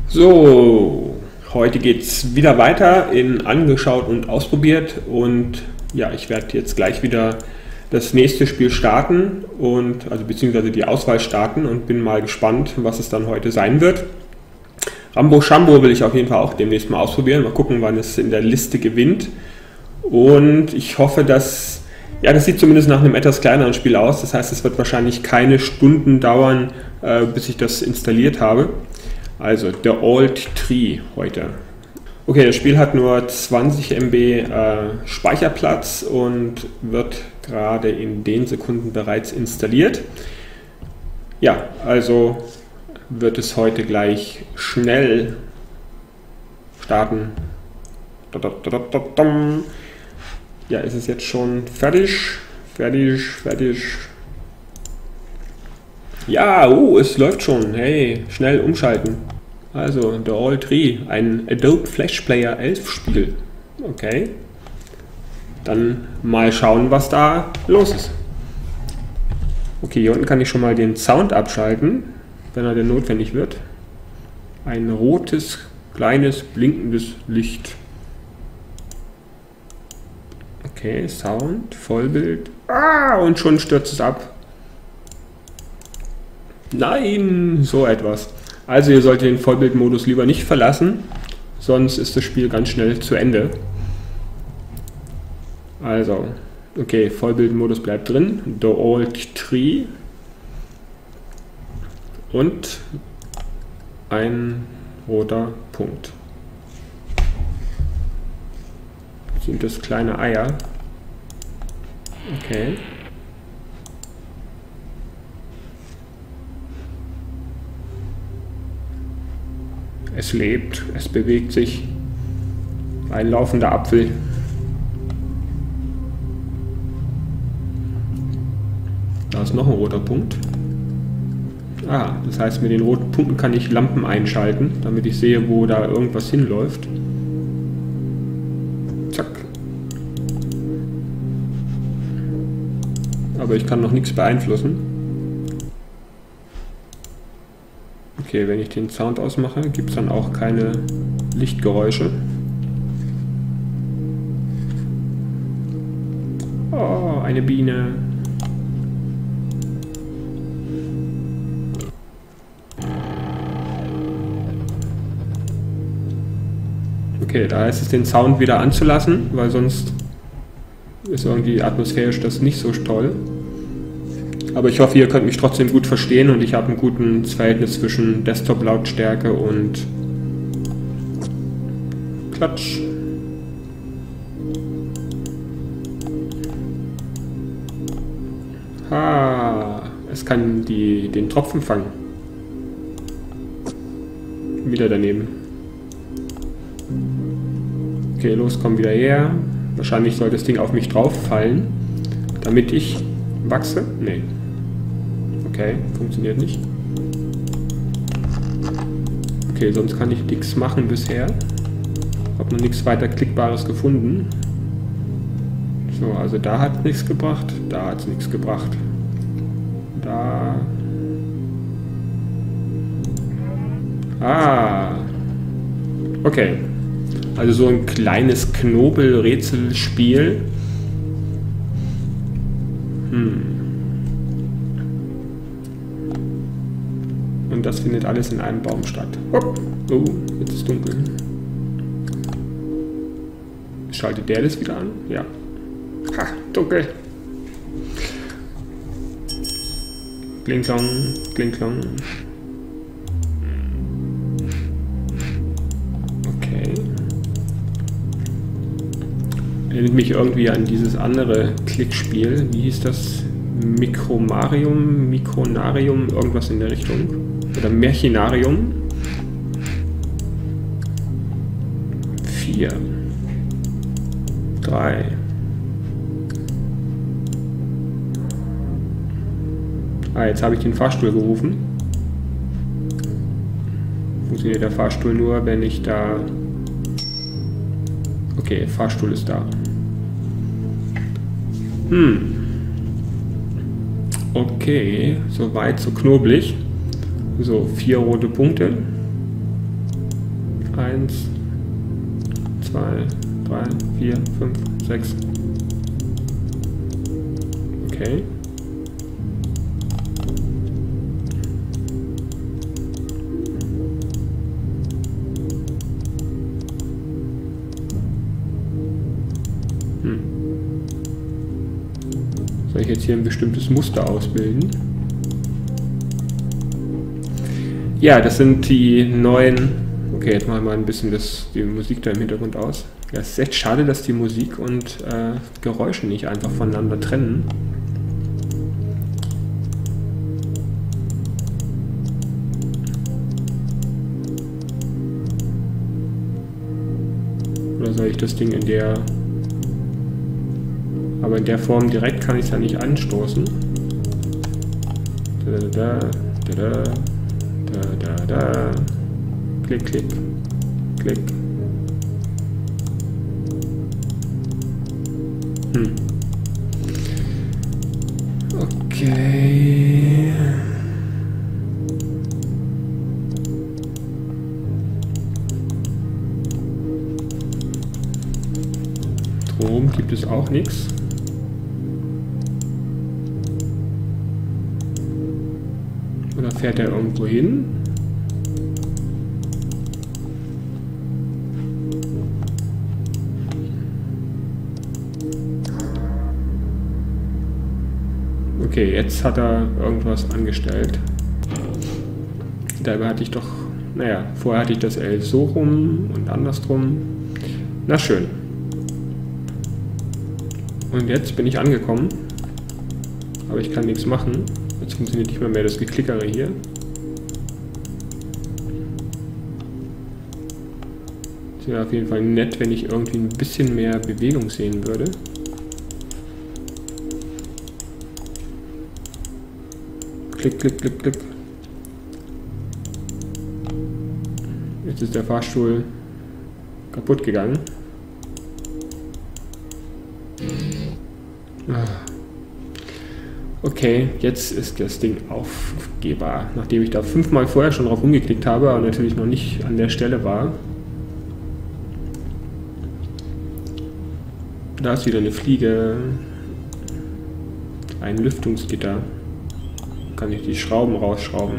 So, heute geht es wieder weiter in angeschaut und ausprobiert und ja, ich werde jetzt gleich wieder das nächste Spiel starten und also beziehungsweise die Auswahl starten und bin mal gespannt, was es dann heute sein wird. Rambo Shambo will ich auf jeden Fall auch demnächst mal ausprobieren, mal gucken, wann es in der Liste gewinnt und ich hoffe, dass ja, das sieht zumindest nach einem etwas kleineren Spiel aus, das heißt, es wird wahrscheinlich keine Stunden dauern, bis ich das installiert habe. Also, The Old Tree heute. Okay, das Spiel hat nur 20 MB Speicherplatz und wird gerade in den Sekunden bereits installiert. Ja, also wird es heute gleich schnell starten. Ja, ist es jetzt schon fertig? Fertig. Ja, es läuft schon. Hey, schnell umschalten. Also, The Old Tree, ein Adobe Flash Player 11 Spiel. Okay. Dann mal schauen, was da los ist. Okay, hier unten kann ich schon mal den Sound abschalten, wenn er denn notwendig wird. Ein rotes, kleines, blinkendes Licht. Okay, Sound, Vollbild. Und schon stürzt es ab. Nein, so etwas. Also ihr solltet den Vollbildmodus lieber nicht verlassen, sonst ist das Spiel ganz schnell zu Ende. Also, okay, Vollbildmodus bleibt drin. The Old Tree. Und ein roter Punkt. Sind das kleine Eier? Okay. Es lebt, es bewegt sich. Ein laufender Apfel. Da ist noch ein roter Punkt. Das heißt, mit den roten Punkten kann ich Lampen einschalten, damit ich sehe, wo da irgendwas hinläuft. Zack. Aber ich kann noch nichts beeinflussen. Okay, wenn ich den Sound ausmache, gibt es dann auch keine Lichtgeräusche. Oh, eine Biene. Okay, da heißt es, den Sound wieder anzulassen, weil sonst ist irgendwie atmosphärisch das nicht so toll. Aber ich hoffe, ihr könnt mich trotzdem gut verstehen und ich habe ein gutes Verhältnis zwischen Desktop-Lautstärke und Klatsch. Es kann den Tropfen fangen. Wieder daneben. Okay, los, komm wieder her. Wahrscheinlich soll das Ding auf mich drauf fallen, damit ich wachse. Nee. Okay, funktioniert nicht. Okay, sonst kann ich nichts machen bisher. Habe noch nichts weiter Klickbares gefunden. So, also da hat es nichts gebracht, da hat es nichts gebracht. Da. Okay. Also so ein kleines Knobel-Rätselspiel. Und das findet alles in einem Baum statt. Oh, jetzt ist dunkel. Schaltet der das wieder an? Ja. Dunkel. Kling-klong, kling-klong. Okay. Erinnert mich irgendwie an dieses andere Klickspiel. Wie hieß das? Mikronarium, irgendwas in der Richtung. Oder Märchenarium. 4, 3. Jetzt habe ich den Fahrstuhl gerufen. Funktioniert der Fahrstuhl nur, wenn ich da... Okay, Fahrstuhl ist da. Okay, soweit so knobelig. So, 4 rote Punkte. 1, 2, 3, 4, 5, 6. Okay. Soll ich jetzt hier ein bestimmtes Muster ausbilden? Ja, das sind die neuen... Okay, jetzt machen wir mal ein bisschen die Musik da im Hintergrund aus. Ja, es ist echt schade, dass die Musik und Geräusche nicht einfach voneinander trennen. Oder soll ich das Ding in der... Aber in der Form direkt kann ich es ja nicht anstoßen. Da, da, da, da, da, da, da. Klick, klick, klick. Okay. Drum gibt es auch nichts. Oder fährt er irgendwo hin? Okay, jetzt hat er irgendwas angestellt. Dabei hatte ich doch... Naja, vorher hatte ich das L so rum und andersrum. Na schön. Und jetzt bin ich angekommen. Aber ich kann nichts machen. Jetzt funktioniert nicht mehr das Geklickere hier. Es wäre auf jeden Fall nett, wenn ich irgendwie ein bisschen mehr Bewegung sehen würde. Klick, klick, klick, klick. Jetzt ist der Fahrstuhl kaputt gegangen. Okay, jetzt ist das Ding aufgehbar, nachdem ich da 5-mal vorher schon drauf rumgeklickt habe, aber natürlich noch nicht an der Stelle war. Da ist wieder eine Fliege, ein Lüftungsgitter. Kann ich die Schrauben rausschrauben.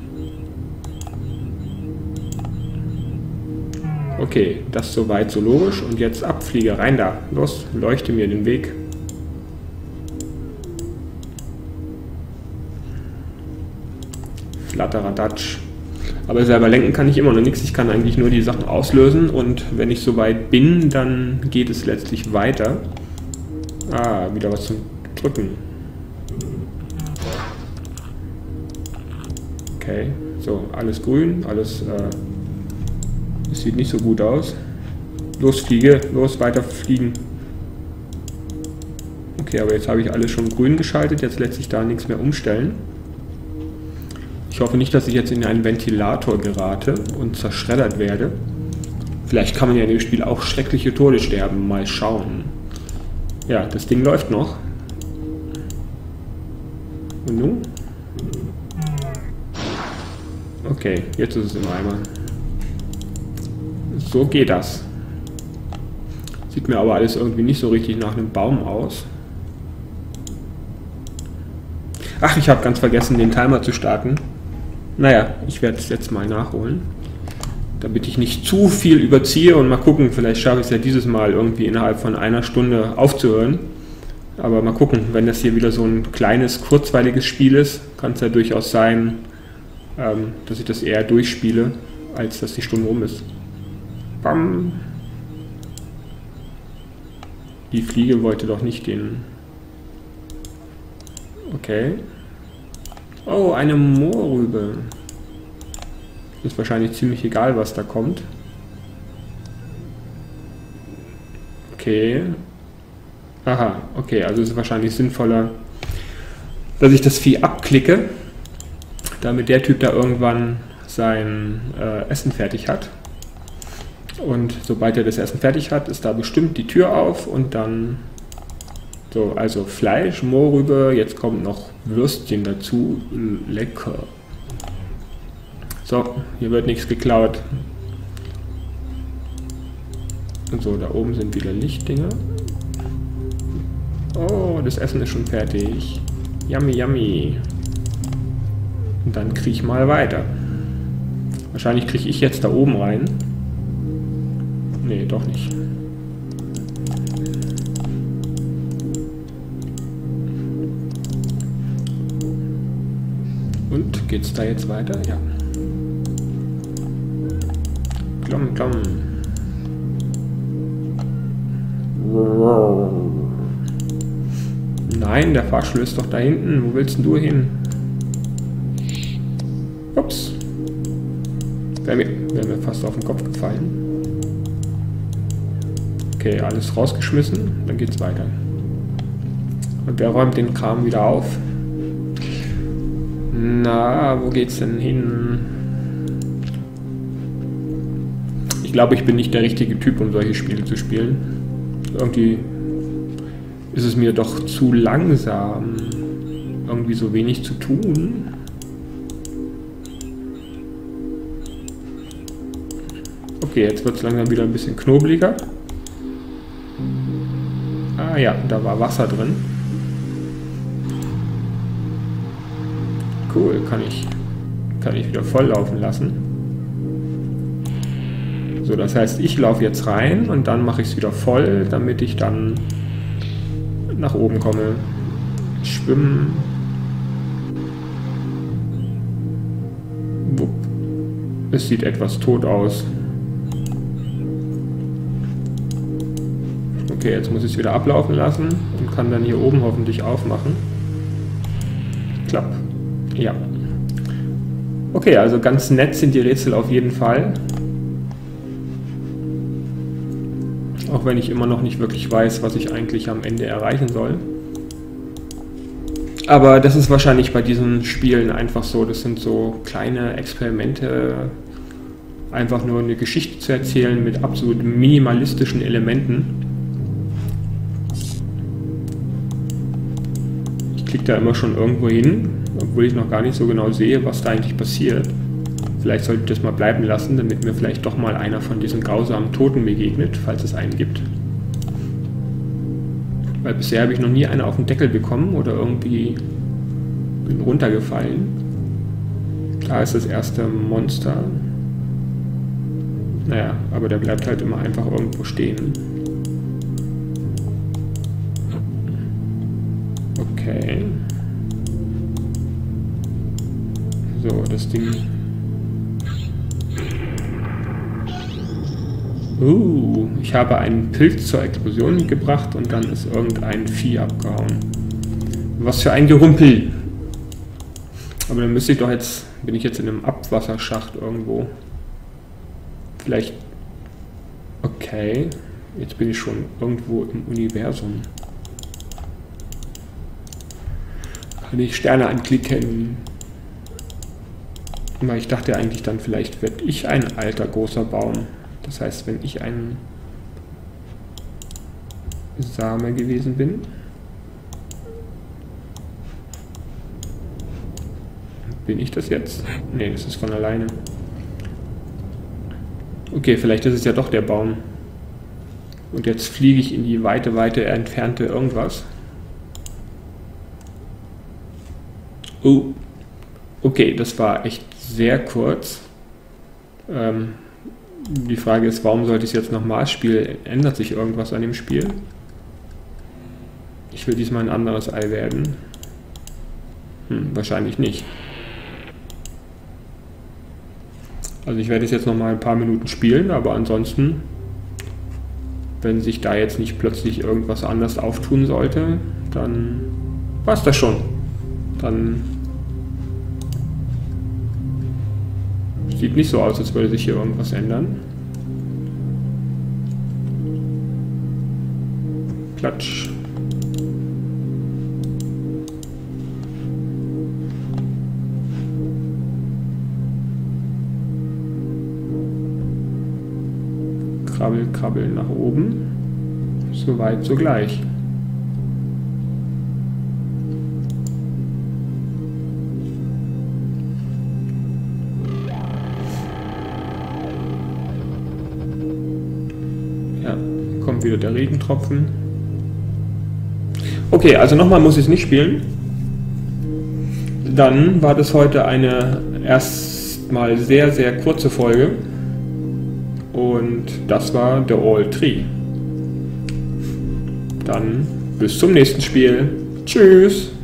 Okay, das soweit so logisch. Und jetzt ab, Fliege, rein da. Los, leuchte mir den Weg. Flatteradatsch. Aber selber lenken kann ich immer noch nichts. Ich kann eigentlich nur die Sachen auslösen. Und wenn ich soweit bin, dann geht es letztlich weiter. Ah, wieder was zum Drücken. Okay, so, alles grün, alles, es sieht nicht so gut aus. Los, Fliege, los, weiter fliegen. Okay, aber jetzt habe ich alles schon grün geschaltet, jetzt lässt sich da nichts mehr umstellen. Ich hoffe nicht, dass ich jetzt in einen Ventilator gerate und zerschreddert werde. Vielleicht kann man ja in dem Spiel auch schreckliche Tode sterben, mal schauen. Ja, das Ding läuft noch. Und nun? Okay, jetzt ist es im Eimer. So geht das. Sieht mir aber alles irgendwie nicht so richtig nach einem Baum aus. Ach, ich habe ganz vergessen, den Timer zu starten. Naja, ich werde es jetzt mal nachholen. Damit ich nicht zu viel überziehe und mal gucken, vielleicht schaffe ich es ja dieses Mal irgendwie innerhalb von einer Stunde aufzuhören. Aber mal gucken, wenn das hier wieder so ein kleines, kurzweiliges Spiel ist, kann es ja durchaus sein, dass ich das eher durchspiele, als dass die Stunde rum ist. Bam! Die Fliege wollte doch nicht den... Okay. Oh, eine Moorrübe. Ist wahrscheinlich ziemlich egal, was da kommt. Okay. Aha, okay, also ist es wahrscheinlich sinnvoller, dass ich das Vieh abklicke, damit der Typ da irgendwann sein Essen fertig hat. Und sobald er das Essen fertig hat, ist da bestimmt die Tür auf und dann... So, also Fleisch, Mohrrübe, jetzt kommt noch Würstchen dazu. Lecker. So, hier wird nichts geklaut. So, da oben sind wieder Lichtdinger. Oh, das Essen ist schon fertig. Yummy, yummy. Und dann kriege ich mal weiter. Wahrscheinlich kriege ich jetzt da oben rein. Nee, doch nicht. Und geht's da jetzt weiter? Ja. Klomm, klomm. Nein, der Fahrstuhl ist doch da hinten. Wo willst denn du hin? Ups. Wäre mir fast auf den Kopf gefallen. Okay, alles rausgeschmissen. Dann geht's weiter. Und wer räumt den Kram wieder auf? Na, wo geht's denn hin? Ich glaube, ich bin nicht der richtige Typ, um solche Spiele zu spielen. Irgendwie ist es mir doch zu langsam. Irgendwie so wenig zu tun. Okay, jetzt wird es langsam wieder ein bisschen knobeliger. Ah ja, da war Wasser drin. Cool, kann ich wieder voll laufen lassen. So, das heißt, ich laufe jetzt rein und dann mache ich es wieder voll, damit ich dann nach oben komme. Schwimmen. Wupp. Es sieht etwas tot aus. Okay, jetzt muss ich es wieder ablaufen lassen und kann dann hier oben hoffentlich aufmachen. Klapp. Ja. Okay, also ganz nett sind die Rätsel auf jeden Fall. Auch wenn ich immer noch nicht wirklich weiß, was ich eigentlich am Ende erreichen soll. Aber das ist wahrscheinlich bei diesen Spielen einfach so. Das sind so kleine Experimente, einfach nur eine Geschichte zu erzählen mit absolut minimalistischen Elementen. Ich klicke da immer schon irgendwo hin, obwohl ich noch gar nicht so genau sehe, was da eigentlich passiert. Vielleicht sollte ich das mal bleiben lassen, damit mir vielleicht doch mal einer von diesen grausamen Toten begegnet, falls es einen gibt. Weil bisher habe ich noch nie einen auf den Deckel bekommen oder irgendwie bin runtergefallen. Da ist das erste Monster. Naja, aber der bleibt halt immer einfach irgendwo stehen. Okay. So, das Ding... ich habe einen Pilz zur Explosion gebracht und dann ist irgendein Vieh abgehauen. Was für ein Gerumpel! Aber dann müsste ich doch jetzt... Bin ich jetzt in einem Abwasserschacht irgendwo? Vielleicht... Okay. Jetzt bin ich schon irgendwo im Universum. Kann ich Sterne anklicken? Weil ich dachte eigentlich dann, vielleicht werde ich ein alter großer Baum. Das heißt, wenn ich ein Same gewesen bin, bin ich das jetzt? Nee, das ist von alleine. Okay, vielleicht ist es ja doch der Baum. Und jetzt fliege ich in die weite, weite entfernte irgendwas. Oh, okay, das war echt sehr kurz. Die Frage ist, warum sollte ich es jetzt nochmal spielen? Ändert sich irgendwas an dem Spiel? Ich will diesmal ein anderes Ei werden. Wahrscheinlich nicht. Also ich werde es jetzt nochmal ein paar Minuten spielen, aber ansonsten, wenn sich da jetzt nicht plötzlich irgendwas anders auftun sollte, dann war es das schon. Dann sieht nicht so aus, als würde sich hier irgendwas ändern. Klatsch. Krabbel, krabbel nach oben. Soweit, so gleich. Ja, kommt wieder der Regentropfen. Okay, also nochmal muss ich es nicht spielen. Dann war das heute eine erstmal sehr, sehr kurze Folge. Und das war The All Tree. Dann bis zum nächsten Spiel. Tschüss!